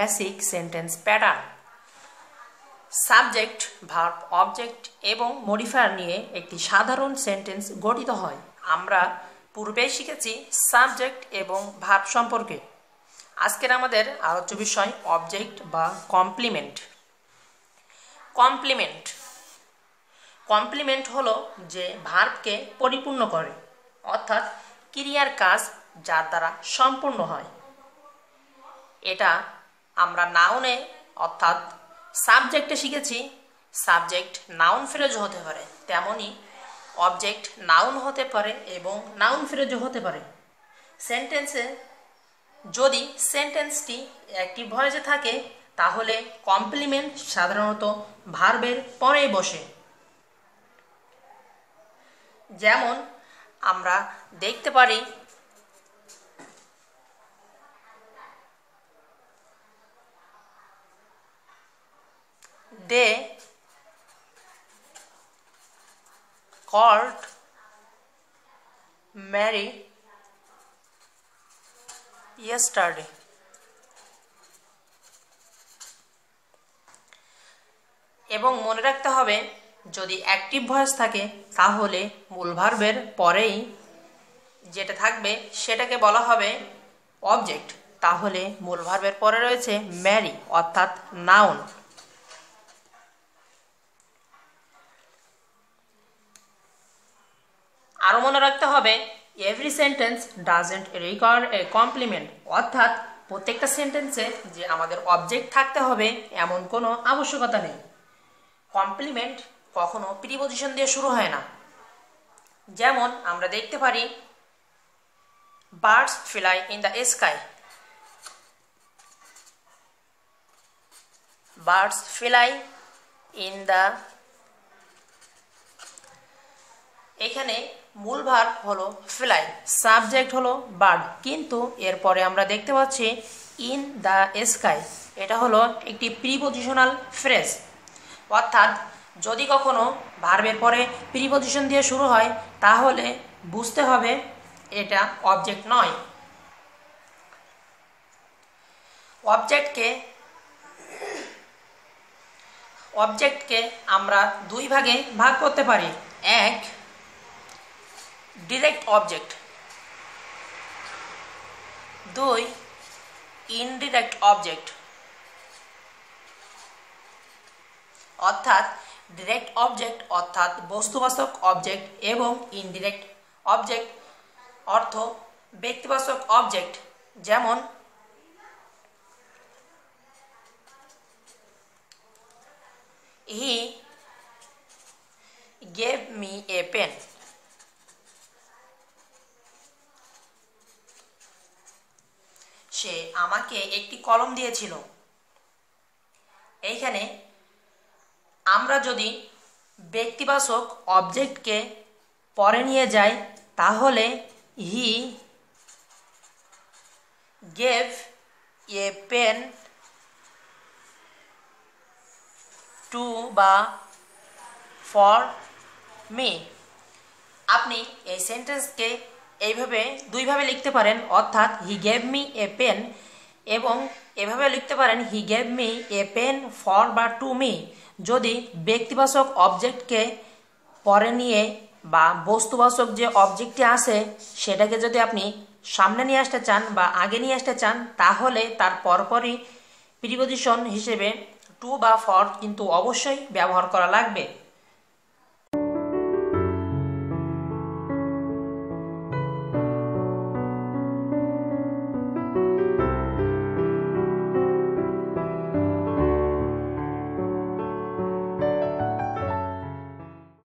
Basic sentence pattern. Subject, verb, object এবং modifier নিয়ে একটি সাধারণ সেন্টেন্স গঠিত হয়। আমরা পূর্বেই শিখেছি সাবজেক্ট এবং ভার্ব সম্পর্কে। আজকের আমাদের আলোচ্য বিষয় অবজেক্ট বা কমপ্লিমেন্ট। কমপ্লিমেন্ট কমপ্লিমেন্ট হলো যে ভার্বকে পরিপূর্ণ করে, অর্থাৎ ক্রিয়ার কাজ যার দ্বারা সম্পূর্ণ হয়। এটা আমরা নাউনে অর্থাৎ সাবজেক্টে শিখেছি। সাবজেক্ট নাউন ফ্রেজও হতে পারে, তেমনি অবজেক্ট নাউন হতে পারে এবং নাউন ফ্রেজও হতে পারে। সেন্টেন্সে যদি সেন্টেন্সটি অ্যাক্টিভ ভয়েসে থাকে তাহলে কমপ্লিমেন্ট সাধারণত ভার্বের পরে বসে। যেমন আমরা দেখতে পারি they called Mary yesterday. এবং মনে রাখতে হবে যদি অ্যাক্টিভ ভয়েস থাকে তাহলে মূল ভার্বের পরেই যেটা থাকবে সেটাকে বলা হবে অবজেক্ট। তাহলে মূল ভার্বের পরে রয়েছে ম্যারি অর্থাৎ নাউন। আরও মনে রাখতে হবে every sentence doesn't require a complement, অর্থাৎ প্রত্যেকটা সেন্টেন্সে যে আমাদের অবজেক্ট থাকতে হবে এমন কোনো আবশ্যকতা নেই। কমপ্লিমেন্ট কখনো প্রিপজিশন দিয়ে শুরু হয় না। যেমন আমরা দেখতে পারি birds fly in the sky. Birds fly in the, এখানে মূল ভার্ব হলো ফ্লাই, সাবজেক্ট হলো বার্ড, কিন্তু এরপরে আমরা দেখতে পাচ্ছি ইন দ্য স্কাই। এটা হলো একটি প্রিপজিশনাল ফ্রেজ, অর্থাৎ যদি কখনো ভার্বের পরে প্রিপজিশন দিয়ে শুরু হয় তাহলে বুঝতে হবে এটা অবজেক্ট নয়। অবজেক্টকে আমরা দুই ভাগে ভাগ করতে পারি। এক, ডিরেক্ট অবজেক্ট, দুই, ইনডিরেক্ট অবজেক্ট। অর্থাৎ ডিরেক্ট অবজেক্ট অর্থাৎ বস্তুবাচক অবজেক্ট এবং ইনডিরেক্ট অবজেক্ট অর্থ ব্যক্তিবাচক অবজেক্ট। যেমন he gave me a pen. সে আমাকে একটি কলম দিয়েছিল। এইখানে আমরা যদি ব্যক্তিবাচক অবজেক্টকে পরে নিয়ে যাই তাহলে he gave a pen to বা ফর মি। আপনি এই সেন্টেন্সকে এইভাবে দুইভাবে লিখতে পারেন, অর্থাৎ he gave me a pen, এবং এভাবে লিখতে পারেন he gave me a pen for বা টু মি। যদি ব্যক্তিবাচক অবজেক্টকে পরে নিয়ে বা বস্তুবাচক যে অবজেক্টটি আছে সেটাকে যদি আপনি সামনে নিয়ে আসতে চান বা আগে নিয়ে আসতে চান তাহলে তার পরপরই প্রিপজিশন হিসেবে টু বা ফর কিন্তু অবশ্যই ব্যবহার করা লাগবে।